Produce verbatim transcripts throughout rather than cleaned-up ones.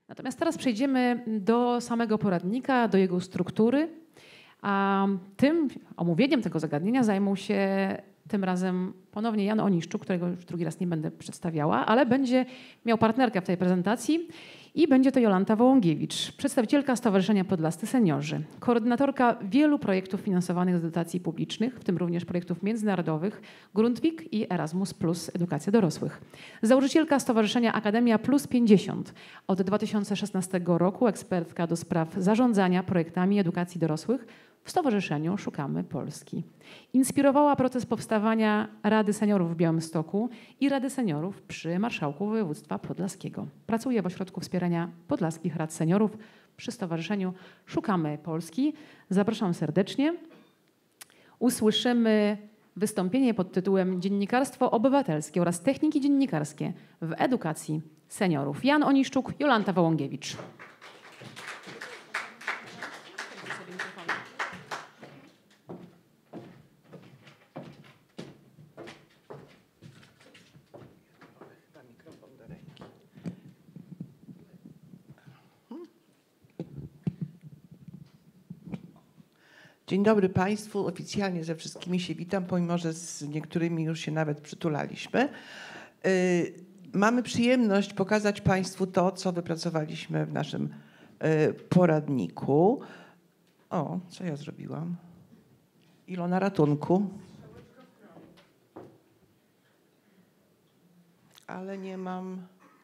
Natomiast teraz przejdziemy do samego poradnika, do jego struktury. A tym omówieniem tego zagadnienia zajmą się tym razem ponownie Jan Oniszczuk, którego już drugi raz nie będę przedstawiała, ale będzie miał partnerkę w tej prezentacji i będzie to Jolanta Wołągiewicz, przedstawicielka Stowarzyszenia Podlascy Seniorzy, koordynatorka wielu projektów finansowanych z dotacji publicznych, w tym również projektów międzynarodowych Grundtvig i Erasmus plus Edukacja Dorosłych. Założycielka Stowarzyszenia Akademia Plus pięćdziesiąt. Od dwa tysiące szesnastego roku ekspertka do spraw zarządzania projektami edukacji dorosłych w Stowarzyszeniu Szukamy Polski. Inspirowała proces powstawania Rady Seniorów w Białymstoku i Rady Seniorów przy Marszałku Województwa Podlaskiego. Pracuje w Ośrodku Wspierania Podlaskich Rad Seniorów przy Stowarzyszeniu Szukamy Polski. Zapraszam serdecznie. Usłyszymy wystąpienie pod tytułem Dziennikarstwo obywatelskie oraz techniki dziennikarskie w edukacji seniorów. Jan Oniszczuk, Jolanta Wołągiewicz. Dzień dobry Państwu. Oficjalnie ze wszystkimi się witam, pomimo że z niektórymi już się nawet przytulaliśmy. Yy, mamy przyjemność pokazać Państwu to, co wypracowaliśmy w naszym yy, poradniku. O, co ja zrobiłam? Ilona ratunku. Ale nie mam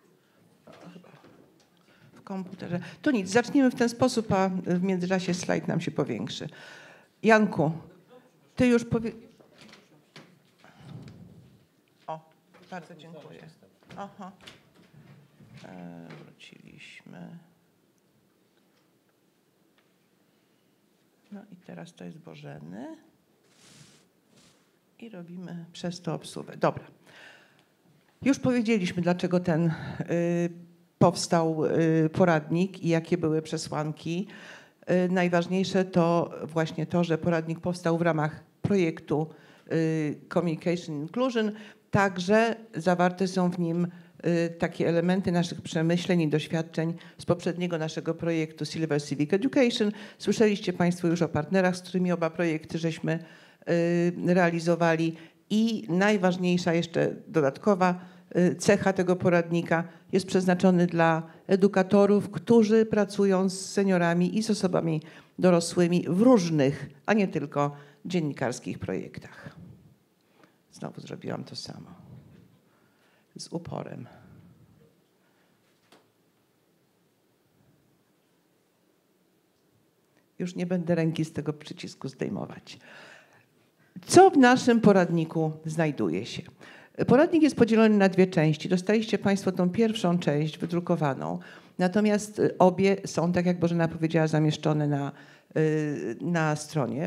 w komputerze. To nic, zaczniemy w ten sposób, a w międzyczasie slajd nam się powiększy. Janku, ty już powie... O, bardzo dziękuję. Aha. E, wróciliśmy. No i teraz to jest Bożeny. I robimy przez to obsługę. Dobra. Już powiedzieliśmy, dlaczego ten y, powstał y, poradnik i jakie były przesłanki. Najważniejsze to właśnie to, że poradnik powstał w ramach projektu Communication Inclusion. Także zawarte są w nim takie elementy naszych przemyśleń i doświadczeń z poprzedniego naszego projektu Silver Civic Education. Słyszeliście Państwo już o partnerach, z którymi oba projekty żeśmy realizowali. I najważniejsza jeszcze dodatkowa cecha tego poradnika jest przeznaczony dla edukatorów, którzy pracują z seniorami i z osobami dorosłymi w różnych, a nie tylko dziennikarskich projektach. Znowu zrobiłam to samo. Z uporem. Już nie będę ręki z tego przycisku zdejmować. Co w naszym poradniku znajduje się? Poradnik jest podzielony na dwie części. Dostaliście Państwo tą pierwszą część wydrukowaną, natomiast obie są, tak jak Bożena powiedziała, zamieszczone na, na stronie.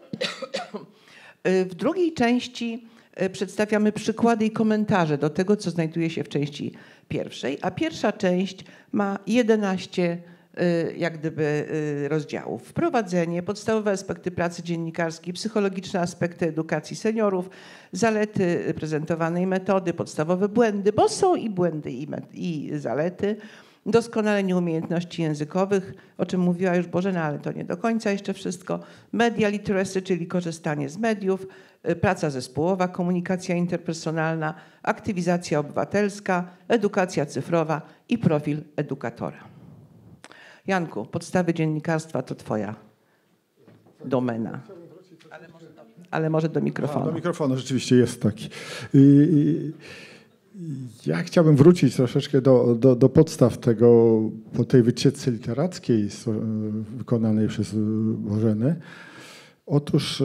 W drugiej części przedstawiamy przykłady i komentarze do tego, co znajduje się w części pierwszej, a pierwsza część ma jedenaście jak gdyby rozdziałów. Wprowadzenie, podstawowe aspekty pracy dziennikarskiej, psychologiczne aspekty edukacji seniorów, zalety prezentowanej metody, podstawowe błędy, bo są i błędy i, i zalety, doskonalenie umiejętności językowych, o czym mówiła już Bożena, ale to nie do końca jeszcze wszystko, media literacy, czyli korzystanie z mediów, praca zespołowa, komunikacja interpersonalna, aktywizacja obywatelska, edukacja cyfrowa i profil edukatora. Janku, podstawy dziennikarstwa to twoja domena. Ale może do, ale może do mikrofonu. A, do mikrofonu rzeczywiście jest taki. Ja chciałbym wrócić troszeczkę do, do, do podstaw tego, po tej wycieczce literackiej wykonanej przez Bożenę. Otóż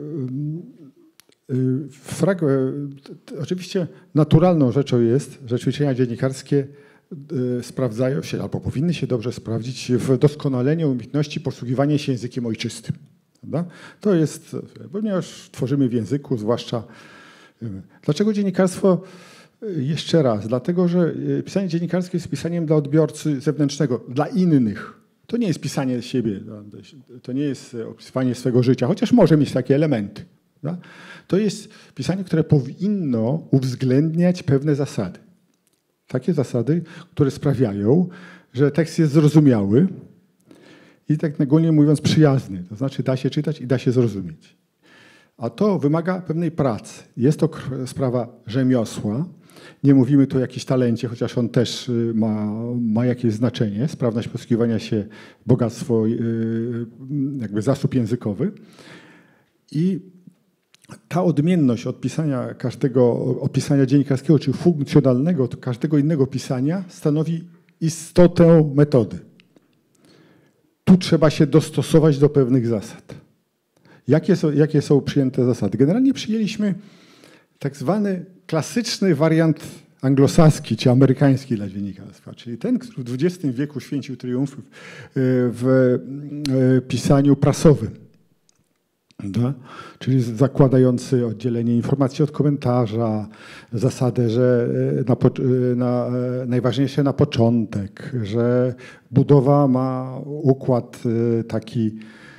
fragment, oczywiście naturalną rzeczą jest, że ćwiczenia dziennikarskie sprawdzają się, albo powinny się dobrze sprawdzić w doskonaleniu umiejętności posługiwania się językiem ojczystym. Prawda? To jest, ponieważ tworzymy w języku, zwłaszcza... Dlaczego dziennikarstwo? Jeszcze raz, dlatego, że pisanie dziennikarskie jest pisaniem dla odbiorcy zewnętrznego, dla innych. To nie jest pisanie siebie, to nie jest opisywanie swego życia, chociaż może mieć takie elementy. Prawda? To jest pisanie, które powinno uwzględniać pewne zasady. Takie zasady, które sprawiają, że tekst jest zrozumiały i tak ogólnie mówiąc przyjazny. To znaczy da się czytać i da się zrozumieć. A to wymaga pewnej pracy. Jest to sprawa rzemiosła. Nie mówimy tu o jakimś talencie, chociaż on też ma, ma jakieś znaczenie. Sprawność posługiwania się, bogactwo, jakby zasób językowy. I ta odmienność od pisania każdego opisania dziennikarskiego, czy funkcjonalnego od każdego innego pisania stanowi istotę metody. Tu trzeba się dostosować do pewnych zasad. Jakie są, jakie są przyjęte zasady? Generalnie przyjęliśmy tak zwany klasyczny wariant anglosaski czy amerykański dla dziennikarstwa, czyli ten, który w dwudziestym wieku święcił triumfy w pisaniu prasowym. Da? Czyli zakładający oddzielenie informacji od komentarza, zasadę, że na, na, najważniejsze na początek, że budowa ma układ taki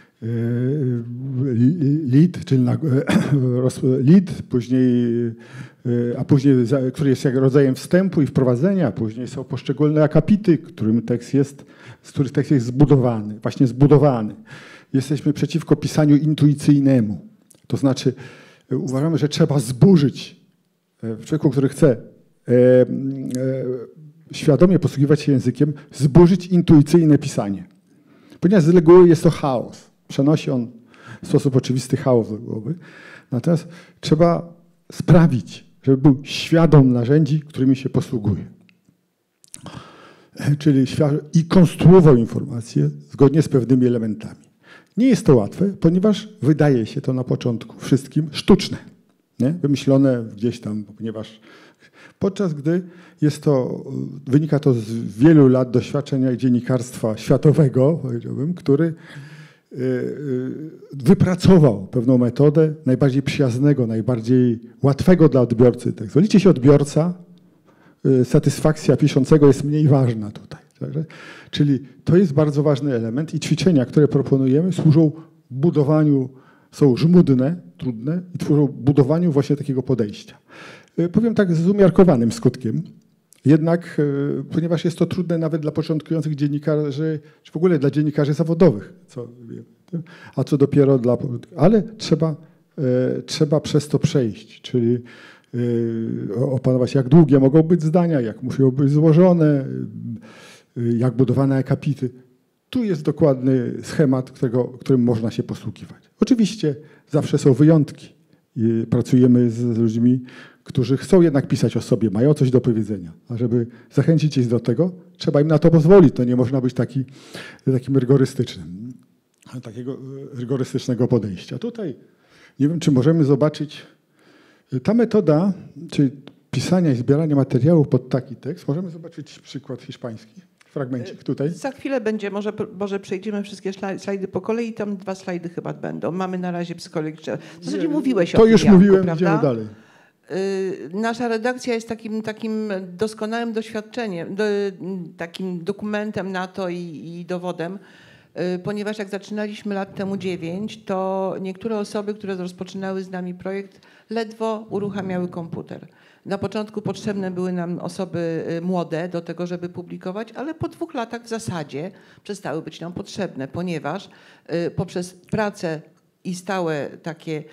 lead, czyli na, lead, później, a później, który jest jak rodzajem wstępu i wprowadzenia, a później są poszczególne akapity, którym tekst jest, z których tekst jest zbudowany, właśnie zbudowany. Jesteśmy przeciwko pisaniu intuicyjnemu. To znaczy uważamy, że trzeba zburzyć w człowieku, który chce e, e, świadomie posługiwać się językiem, zburzyć intuicyjne pisanie. Ponieważ z reguły jest to chaos. Przenosi on w sposób oczywisty chaos do głowy. Natomiast trzeba sprawić, żeby był świadom narzędzi, którymi się posługuje. Czyli i konstruował informacje zgodnie z pewnymi elementami. Nie jest to łatwe, ponieważ wydaje się to na początku wszystkim sztuczne, nie? Wymyślone gdzieś tam, ponieważ podczas gdy jest to, wynika to z wielu lat doświadczenia dziennikarstwa światowego, powiedziałbym, który wypracował pewną metodę najbardziej przyjaznego, najbardziej łatwego dla odbiorcy tekstu. Liczy się odbiorca, satysfakcja piszącego jest mniej ważna tutaj. Także, czyli to jest bardzo ważny element i ćwiczenia, które proponujemy, służą budowaniu, są żmudne, trudne i służą budowaniu właśnie takiego podejścia. Powiem tak z umiarkowanym skutkiem, jednak ponieważ jest to trudne nawet dla początkujących dziennikarzy, czy w ogóle dla dziennikarzy zawodowych, co, a co dopiero dla... Ale trzeba, trzeba przez to przejść, czyli opanować, jak długie mogą być zdania, jak muszą być złożone, jak budowane akapity. Tu jest dokładny schemat, którego, którym można się posługiwać. Oczywiście zawsze są wyjątki. I pracujemy z ludźmi, którzy chcą jednak pisać o sobie, mają coś do powiedzenia. A żeby zachęcić ich do tego, trzeba im na to pozwolić. To nie można być taki, takim rygorystycznym, takiego rygorystycznego podejścia. Tutaj nie wiem, czy możemy zobaczyć ta metoda, czyli pisania i zbierania materiałów pod taki tekst. Możemy zobaczyć przykład hiszpański. Fragmencik tutaj. Za chwilę będzie, może, może przejdziemy wszystkie slajdy po kolei, tam dwa slajdy chyba będą. Mamy na razie psychologiczne. W zasadzie mówiłeś o tym, To już Janku, mówiłem, prawda? idziemy dalej. Nasza redakcja jest takim, takim doskonałym doświadczeniem, do, takim dokumentem na to i, i dowodem, ponieważ jak zaczynaliśmy lat temu dziewięć, to niektóre osoby, które rozpoczynały z nami projekt, ledwo uruchamiały komputer. Na początku potrzebne były nam osoby młode do tego, żeby publikować, ale po dwóch latach w zasadzie przestały być nam potrzebne, ponieważ poprzez pracę i stałe takie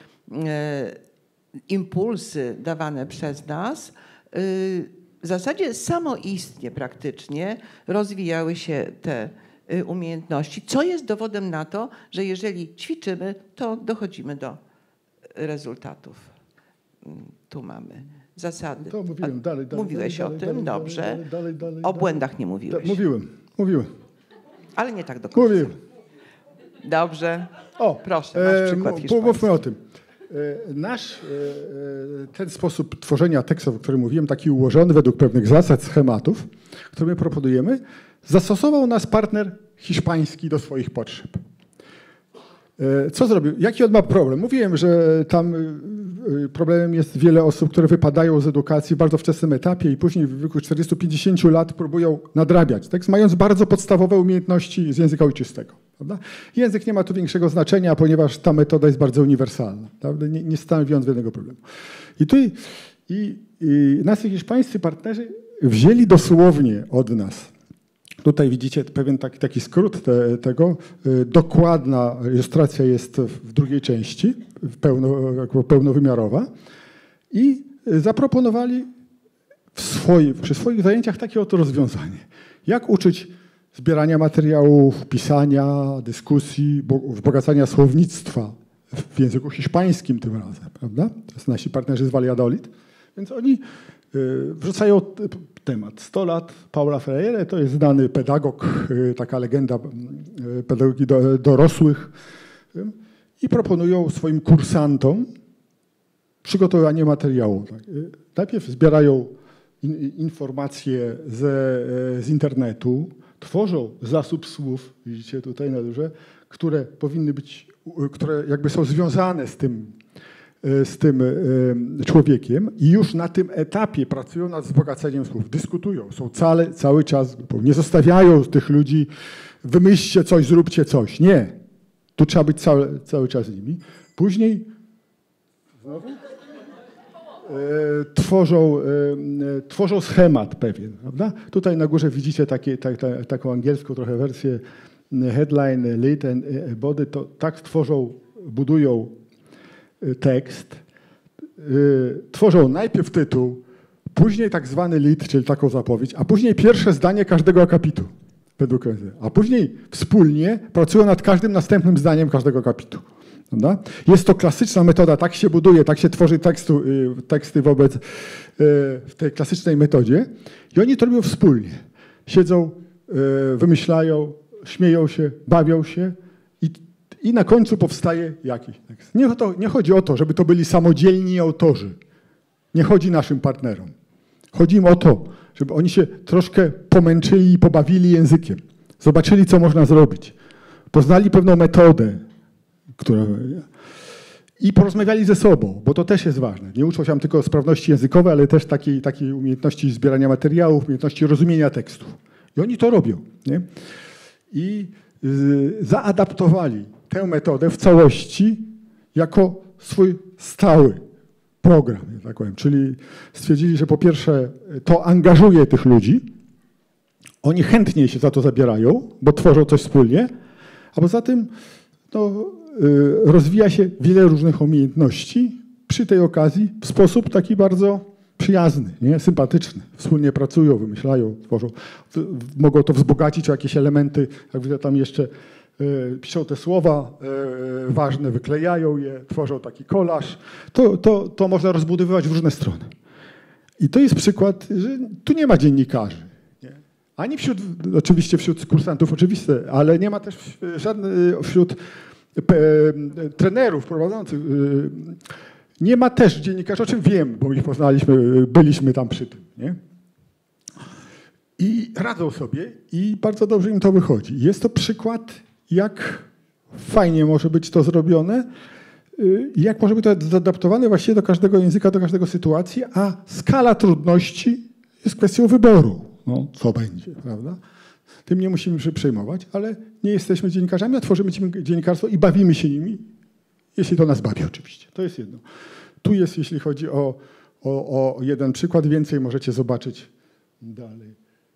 impulsy dawane przez nas w zasadzie samoistnie praktycznie rozwijały się te umiejętności, co jest dowodem na to, że jeżeli ćwiczymy, to dochodzimy do rezultatów. Tu mamy zasady. To mówiłem, dalej, dalej, Mówiłeś dalej, o dalej, tym, dalej, dobrze. dalej, dalej, dalej, o błędach nie mówiłeś. Mówiłem, mówiłem. Ale nie tak do końca. Mówiłem. Dobrze. O, proszę, masz przykład hiszpański. Pomówmy o tym. Nasz ten sposób tworzenia tekstów, o którym mówiłem, taki ułożony według pewnych zasad, schematów, które my proponujemy, zastosował nas partner hiszpański do swoich potrzeb. Co zrobił? Jaki on ma problem? Mówiłem, że tam problemem jest wiele osób, które wypadają z edukacji w bardzo wczesnym etapie i później w wieku czterdziestu pięćdziesięciu lat próbują nadrabiać tekst, mając bardzo podstawowe umiejętności z języka ojczystego. Prawda? Język nie ma tu większego znaczenia, ponieważ ta metoda jest bardzo uniwersalna, prawda? Nie, nie stanowiąc żadnego problemu. I tu i, i nasi hiszpańscy partnerzy wzięli dosłownie od nas Tutaj widzicie pewien taki, taki skrót te, tego. Dokładna ilustracja jest w drugiej części, pełno, jakby pełnowymiarowa. I zaproponowali w swoim, przy swoich zajęciach takie oto rozwiązanie. Jak uczyć zbierania materiałów, pisania, dyskusji, wzbogacania słownictwa w języku hiszpańskim tym razem, prawda? To są nasi partnerzy z Valladolid. Więc oni wrzucają temat. sto lat Paula Freire, to jest znany pedagog, taka legenda pedagogiki dorosłych, i proponują swoim kursantom przygotowanie materiału. Najpierw zbierają informacje ze, z internetu, tworzą zasób słów, widzicie tutaj na górze, które powinny być, które jakby są związane z tym, z tym człowiekiem i już na tym etapie pracują nad wzbogaceniem słów, dyskutują, są cały, cały czas, nie zostawiają tych ludzi, wymyślcie coś, zróbcie coś. Nie. Tu trzeba być cały, cały czas z nimi. Później znowu tworzą, tworzą schemat pewien, prawda? Tutaj na górze widzicie takie, tak, tak, taką angielską trochę wersję headline, lead and body. To tak tworzą, budują tekst, tworzą najpierw tytuł, później tak zwany lead, czyli taką zapowiedź, a później pierwsze zdanie każdego akapitu, według M S D. A później wspólnie pracują nad każdym następnym zdaniem każdego akapitu. Prawda? Jest to klasyczna metoda, tak się buduje, tak się tworzy tekstu, teksty wobec w tej klasycznej metodzie i oni to robią wspólnie. Siedzą, wymyślają, śmieją się, bawią się i, i na końcu powstaje jakiś tekst. Nie, to, nie chodzi o to, żeby to byli samodzielni autorzy. Nie chodzi naszym partnerom. Chodzi im o to, żeby oni się troszkę pomęczyli i pobawili językiem. Zobaczyli, co można zrobić. Poznali pewną metodę, która... i porozmawiali ze sobą, bo to też jest ważne. Nie uczą się tam tylko sprawności językowej, ale też takiej, takiej umiejętności zbierania materiałów, umiejętności rozumienia tekstów. I oni to robią. Nie? I y, zaadaptowali tę metodę w całości jako swój stały program, tak powiem. Czyli stwierdzili, że po pierwsze to angażuje tych ludzi, oni chętnie się za to zabierają, bo tworzą coś wspólnie, a poza tym no, rozwija się wiele różnych umiejętności przy tej okazji w sposób taki bardzo przyjazny, nie? Sympatyczny. Wspólnie pracują, wymyślają, tworzą. Mogą to wzbogacić o jakieś elementy, jak widzę tam jeszcze y, piszą te słowa y, ważne, wyklejają je, tworzą taki kolaż. To, to, to można rozbudowywać w różne strony. I to jest przykład, że tu nie ma dziennikarzy. Nie? Ani wśród, oczywiście wśród kursantów oczywiste, ale nie ma też żadnych wśród trenerów prowadzących. Nie ma też dziennikarzy, o czym wiem, bo ich poznaliśmy, byliśmy tam przy tym. Nie? I radzą sobie i bardzo dobrze im to wychodzi. Jest to przykład, jak fajnie może być to zrobione i jak może być to zaadaptowane właściwie do każdego języka, do każdego sytuacji, a skala trudności jest kwestią wyboru. No, co będzie, prawda? Tym nie musimy się przejmować, ale nie jesteśmy dziennikarzami, a tworzymy dziennikarstwo i bawimy się nimi, jeśli to nas bawi oczywiście. To jest jedno. Tu jest, jeśli chodzi o, o, o jeden przykład, więcej możecie zobaczyć dalej.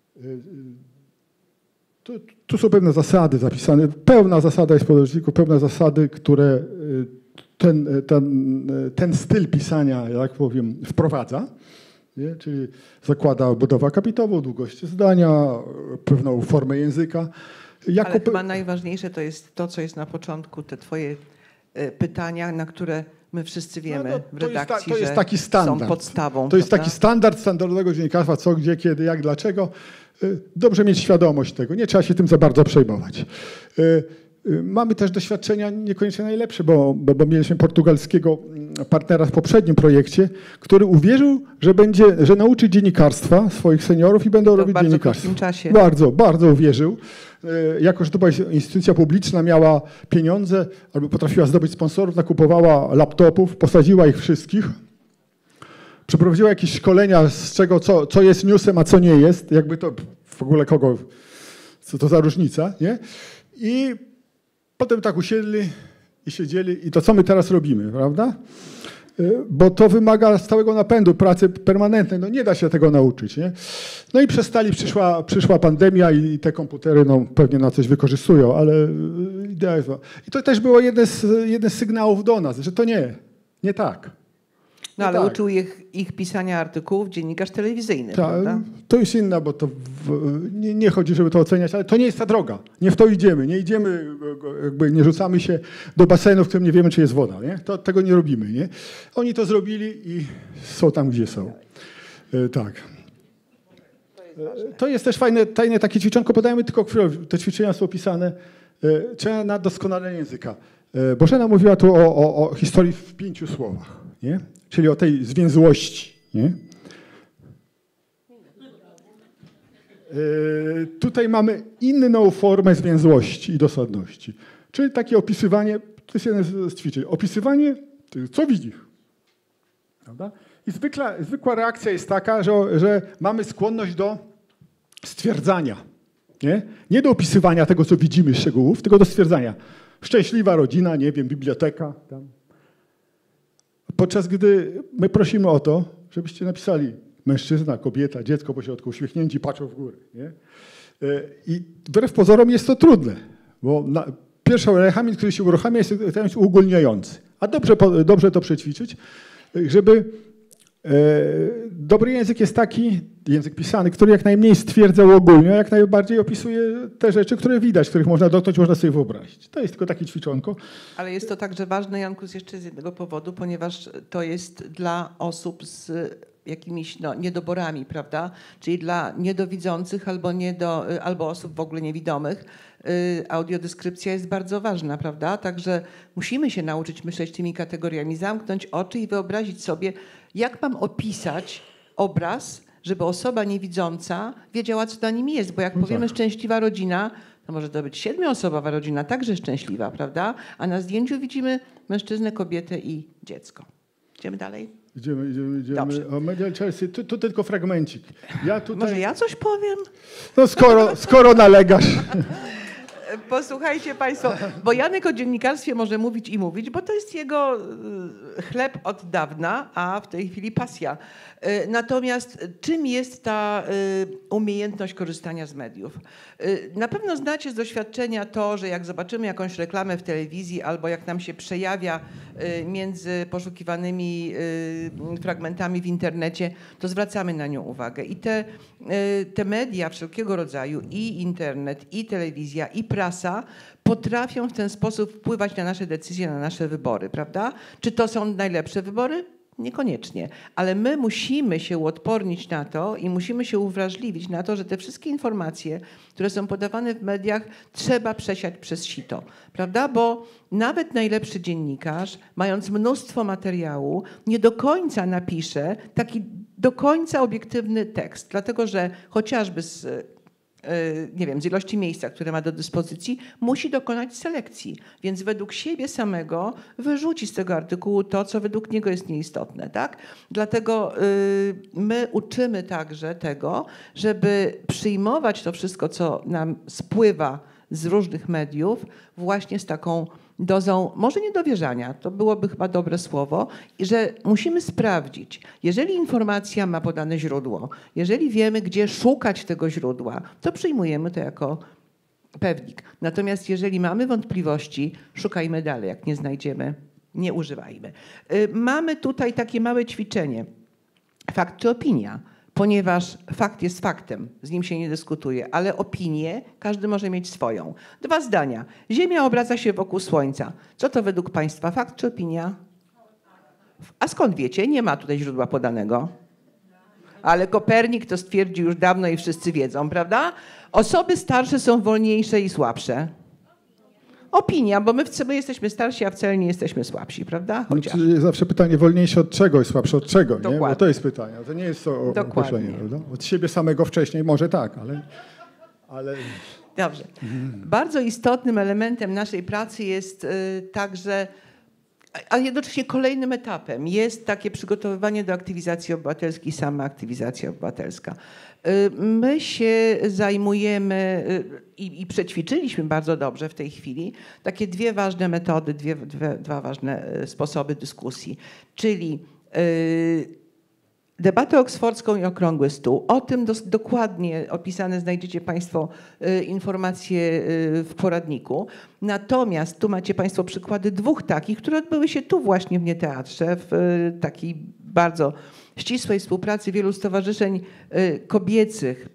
Tu, tu są pewne zasady zapisane. Pełna zasada jest w podręczniku, pełne zasady, które ten, ten, ten styl pisania, jak powiem, wprowadza. Nie? Czyli zakłada budowę akapitową, długość zdania, pewną formę języka. Jako Ale chyba najważniejsze to jest to, co jest na początku, te twoje pytania, na które my wszyscy wiemy no, no, w redakcji, jest ta, to jest taki standard. Są podstawą. To jest prawda? taki standard standardowego dziennikarstwa, co, gdzie, kiedy, jak, dlaczego. Dobrze mieć świadomość tego, nie trzeba się tym za bardzo przejmować. Mamy też doświadczenia niekoniecznie najlepsze, bo, bo, bo mieliśmy portugalskiego partnera w poprzednim projekcie, który uwierzył, że będzie, że nauczy dziennikarstwa swoich seniorów i będą to robić dziennikarstwo. W czasie. Bardzo, bardzo uwierzył. Jako że to była instytucja publiczna, miała pieniądze, albo potrafiła zdobyć sponsorów, nakupowała laptopów, posadziła ich wszystkich, przeprowadziła jakieś szkolenia z czego, co, co jest newsem, a co nie jest, jakby to w ogóle kogo, co to za różnica, nie? I potem tak usiedli i siedzieli i to co my teraz robimy, prawda? bo to wymaga stałego napędu, pracy permanentnej. No nie da się tego nauczyć. Nie? No i przestali, przyszła, przyszła pandemia i te komputery no, pewnie na coś wykorzystują, ale idea jest... I to też było jeden z, jeden z sygnałów do nas, że to nie, nie tak. No ale tak. uczył ich, ich pisania artykułów dziennikarz telewizyjny, Ta, prawda? To jest inna, bo to w, nie, nie chodzi, żeby to oceniać, ale to nie jest ta droga. Nie w to idziemy. Nie idziemy, jakby nie rzucamy się do basenu, w którym nie wiemy, czy jest woda. Nie? To, tego nie robimy. Nie? Oni to zrobili i są tam, gdzie są. E, tak. E, to jest też fajne, tajne takie ćwiczonko. Podajemy tylko chwilę. Te ćwiczenia są opisane. E, trzeba na doskonalenie języka. E, Bożena mówiła tu o, o, o historii w pięciu słowach. Nie? Czyli o tej zwięzłości. Nie? Yy, tutaj mamy inną formę zwięzłości i dosadności. Czyli takie opisywanie, to jest jeden z ćwiczeń, opisywanie, co widzisz. Prawda? I zwykła, zwykła reakcja jest taka, że, że mamy skłonność do stwierdzania. Nie? Nie do opisywania tego, co widzimy, szczegółów, tylko do stwierdzania. Szczęśliwa rodzina, nie wiem, biblioteka. Tam. Podczas gdy my prosimy o to, żebyście napisali mężczyzna, kobieta, dziecko pośrodku, uśmiechnięci, patrzą w górę. Nie? I wbrew pozorom jest to trudne, bo na, pierwszy mechanizm, który się uruchamia, jest, jest uogólniający. A dobrze, dobrze to przećwiczyć, żeby e, dobry język jest taki, język pisany, który jak najmniej stwierdza uogólnia, jak najbardziej opisuje te rzeczy, które widać, których można dotknąć, można sobie wyobrazić. To jest tylko takie ćwiczonko. Ale jest to także ważne, Jankus, jeszcze z jednego powodu, ponieważ to jest dla osób z jakimiś no, niedoborami, prawda? Czyli dla niedowidzących albo, niedo, albo osób w ogóle niewidomych. Yy, audiodeskrypcja jest bardzo ważna, prawda? Także musimy się nauczyć myśleć tymi kategoriami, zamknąć oczy i wyobrazić sobie, jak mam opisać obraz, żeby osoba niewidząca wiedziała, co na nim jest. Bo jak No powiemy tak. szczęśliwa rodzina, to może to być siedmioosobowa rodzina, także szczęśliwa, prawda? A na zdjęciu widzimy mężczyznę, kobietę i dziecko. Idziemy dalej? Idziemy, idziemy, idziemy. Dobrze. O Media Chelsea, tu, tu tylko fragmencik. Ja tutaj... Może ja coś powiem? No skoro, skoro nalegasz. Posłuchajcie Państwo, bo Janek o dziennikarstwie może mówić i mówić, bo to jest jego chleb od dawna, a w tej chwili pasja. Natomiast czym jest ta umiejętność korzystania z mediów? Na pewno znacie z doświadczenia to, że jak zobaczymy jakąś reklamę w telewizji albo jak nam się przejawia między poszukiwanymi fragmentami w internecie, to zwracamy na nią uwagę. I te, te media wszelkiego rodzaju, i internet, i telewizja, i prasa potrafią w ten sposób wpływać na nasze decyzje, na nasze wybory, prawda? Czy to są najlepsze wybory? Niekoniecznie, ale my musimy się uodpornić na to i musimy się uwrażliwić na to, że te wszystkie informacje, które są podawane w mediach, trzeba przesiać przez sito, prawda? Bo nawet najlepszy dziennikarz, mając mnóstwo materiału, nie do końca napisze taki do końca obiektywny tekst, dlatego że chociażby z nie wiem, z ilości miejsca, które ma do dyspozycji, musi dokonać selekcji. Więc według siebie samego wyrzuci z tego artykułu to, co według niego jest nieistotne. Tak? Dlatego y, my uczymy także tego, żeby przyjmować to wszystko, co nam spływa z różnych mediów, właśnie z taką dozą, może niedowierzania, to byłoby chyba dobre słowo, i że musimy sprawdzić, jeżeli informacja ma podane źródło, jeżeli wiemy, gdzie szukać tego źródła, to przyjmujemy to jako pewnik. Natomiast jeżeli mamy wątpliwości, szukajmy dalej, jak nie znajdziemy, nie używajmy. Mamy tutaj takie małe ćwiczenie, fakt czy opinia. Ponieważ fakt jest faktem, z nim się nie dyskutuje, ale opinię każdy może mieć swoją. Dwa zdania. Ziemia obraca się wokół Słońca. Co to według Państwa, fakt czy opinia? A skąd wiecie? Nie ma tutaj źródła podanego. Ale Kopernik to stwierdził już dawno i wszyscy wiedzą, prawda? Osoby starsze są wolniejsze i słabsze. Opinia, bo my, my jesteśmy starsi, a wcale nie jesteśmy słabsi, prawda? Chociaż. No, zawsze pytanie, wolniejsze od czego i słabsze od czego, nie? Bo to jest pytanie. To nie jest to o określenie, prawda? Od siebie samego wcześniej może tak, ale... ale... Dobrze. Mhm. Bardzo istotnym elementem naszej pracy jest y, także a jednocześnie kolejnym etapem jest takie przygotowywanie do aktywizacji obywatelskiej, sama aktywizacja obywatelska. My się zajmujemy i, i przećwiczyliśmy bardzo dobrze w tej chwili takie dwie ważne metody, dwie, dwie, dwa ważne sposoby dyskusji, czyli debatę oksfordzką i okrągły stół. O tym dos- dokładnie opisane znajdziecie Państwo y, informacje y, w poradniku. Natomiast tu macie Państwo przykłady dwóch takich, które odbyły się tu właśnie w Nieteatrze, w y, takiej bardzo ścisłej współpracy wielu stowarzyszeń y, kobiecych,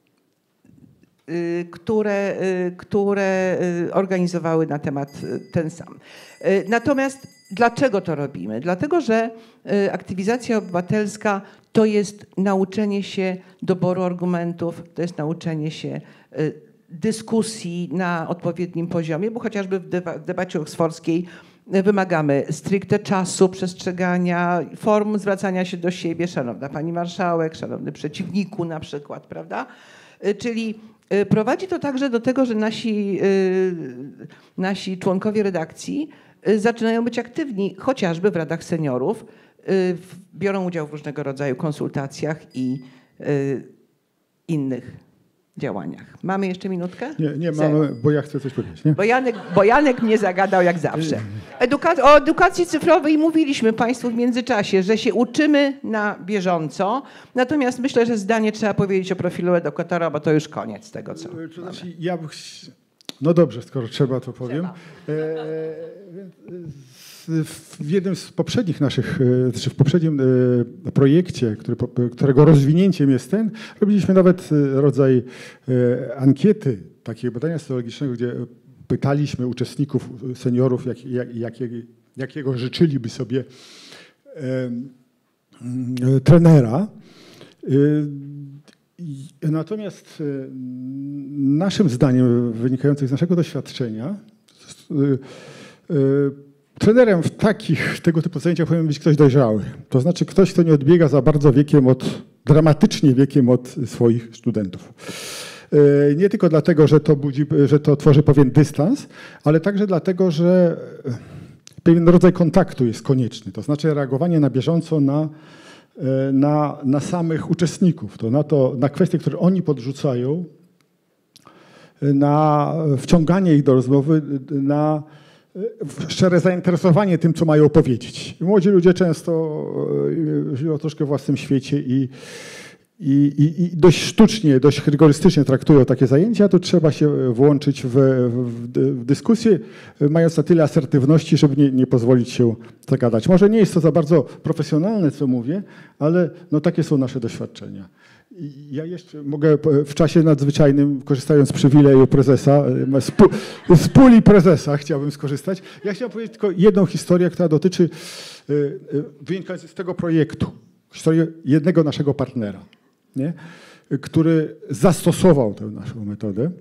y, które, y, które y, organizowały na temat y, ten sam. Y, natomiast dlaczego to robimy? Dlatego, że y, aktywizacja obywatelska to jest nauczenie się doboru argumentów, to jest nauczenie się y, dyskusji na odpowiednim poziomie, bo chociażby w, deba- w debacie oksfordzkiej wymagamy stricte czasu, przestrzegania, form zwracania się do siebie, szanowna pani marszałek, szanowny przeciwniku na przykład, prawda? Y, czyli y, prowadzi to także do tego, że nasi, y, nasi członkowie redakcji y, zaczynają być aktywni, chociażby w radach seniorów, y, biorą udział w różnego rodzaju konsultacjach i y, innych działaniach. Mamy jeszcze minutkę? Nie, nie Zero. mamy, bo ja chcę coś powiedzieć. Nie? Bo Janek, bo Janek mnie zagadał jak zawsze. Eduka- o edukacji cyfrowej mówiliśmy Państwu w międzyczasie, że się uczymy na bieżąco. Natomiast myślę, że zdanie trzeba powiedzieć o profilu edukatora, bo to już koniec tego, co To mamy. znaczy, ja bych... No dobrze, skoro trzeba, to powiem. Trzeba. E, w jednym z poprzednich naszych, znaczy w poprzednim projekcie, który, którego rozwinięciem jest ten, robiliśmy nawet rodzaj ankiety, takiego badania socjologicznego, gdzie pytaliśmy uczestników, seniorów, jak, jak, jakiego, jakiego życzyliby sobie e, trenera. E, natomiast naszym zdaniem, wynikającym z naszego doświadczenia, e, e, trenerem w takich, tego typu zajęciach powinien być ktoś dojrzały. To znaczy ktoś, kto nie odbiega za bardzo wiekiem od, dramatycznie wiekiem od swoich studentów. Nie tylko dlatego, że to budzi, że to tworzy pewien dystans, ale także dlatego, że pewien rodzaj kontaktu jest konieczny. To znaczy reagowanie na bieżąco na, na, na samych uczestników, to na, to, na kwestie, które oni podrzucają, na wciąganie ich do rozmowy, na szczere zainteresowanie tym, co mają powiedzieć. Młodzi ludzie często żyją troszkę w własnym świecie i, i, i, i dość sztucznie, dość rygorystycznie traktują takie zajęcia. Tu trzeba się włączyć w, w, w dyskusję, mając na tyle asertywności, żeby nie, nie pozwolić się zagadać. Może nie jest to za bardzo profesjonalne, co mówię, ale no, takie są nasze doświadczenia. Ja jeszcze mogę w czasie nadzwyczajnym, korzystając z przywileju prezesa, z puli prezesa chciałbym skorzystać. Ja chciałem powiedzieć tylko jedną historię, która dotyczy wynikającego z tego projektu. Historię jednego naszego partnera, nie? Który zastosował tę naszą metodę.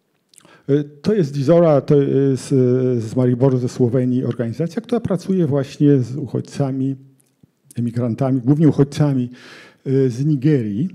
To jest Dizora, to jest z Mariboru, ze Słowenii organizacja, która pracuje właśnie z uchodźcami, emigrantami, głównie uchodźcami z Nigerii.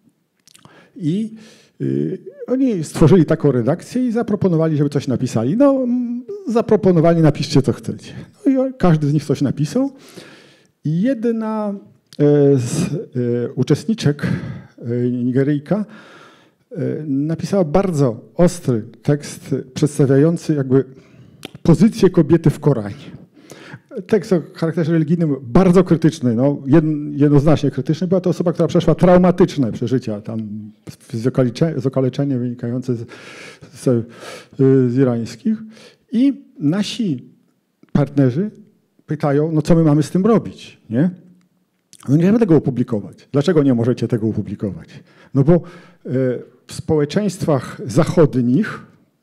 I y, oni stworzyli taką redakcję i zaproponowali, żeby coś napisali. No, zaproponowali, napiszcie co chcecie. No i każdy z nich coś napisał. I jedna e, z e, uczestniczek, e, Nigeryjka, e, napisała bardzo ostry tekst przedstawiający jakby pozycję kobiety w Koranie. Tekst o charakterze religijnym bardzo krytyczny, no, jednoznacznie krytyczny. Była to osoba, która przeszła traumatyczne przeżycia tam z okaleczenia wynikające z, z, z irańskich. I nasi partnerzy pytają, no co my mamy z tym robić, nie? No nie możemy tego opublikować. Dlaczego nie możecie tego opublikować? No bo w społeczeństwach zachodnich,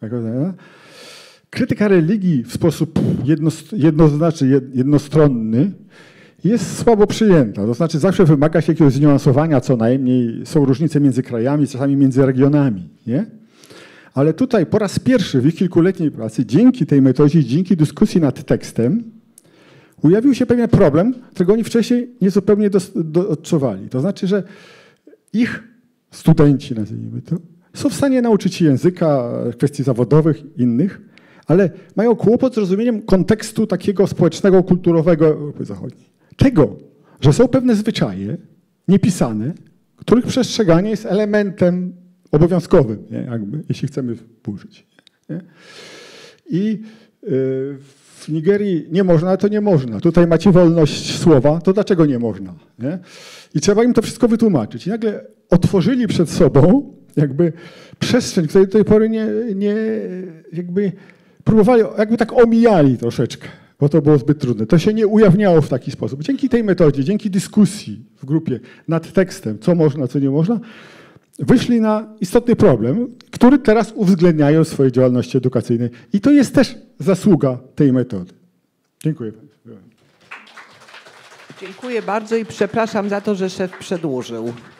krytyka religii w sposób jednoznaczny, jednostronny jest słabo przyjęta. To znaczy zawsze wymaga się jakiegoś zniuansowania co najmniej. Są różnice między krajami, czasami między regionami. Nie? Ale tutaj po raz pierwszy w ich kilkuletniej pracy, dzięki tej metodzie, dzięki dyskusji nad tekstem, ujawił się pewien problem, którego oni wcześniej niezupełnie do, do, odczuwali. To znaczy, że ich studenci, nazwijmy to, są w stanie nauczyć się języka, kwestii zawodowych, innych, ale mają kłopot z rozumieniem kontekstu takiego społecznego, kulturowego Europy Zachodniej. Tego, że są pewne zwyczaje niepisane, których przestrzeganie jest elementem obowiązkowym, nie? Jakby, jeśli chcemy współżyć. Nie? I w Nigerii nie można, ale to nie można. Tutaj macie wolność słowa, to dlaczego nie można? Nie? I trzeba im to wszystko wytłumaczyć. I nagle otworzyli przed sobą jakby przestrzeń, której do tej pory nie, nie jakby próbowali, jakby tak omijali troszeczkę, bo to było zbyt trudne. To się nie ujawniało w taki sposób. Dzięki tej metodzie, dzięki dyskusji w grupie nad tekstem, co można, co nie można, wyszli na istotny problem, który teraz uwzględniają w swojej działalności edukacyjnej. I to jest też zasługa tej metody. Dziękuję Państwu. Dziękuję bardzo i przepraszam za to, że szef przedłużył.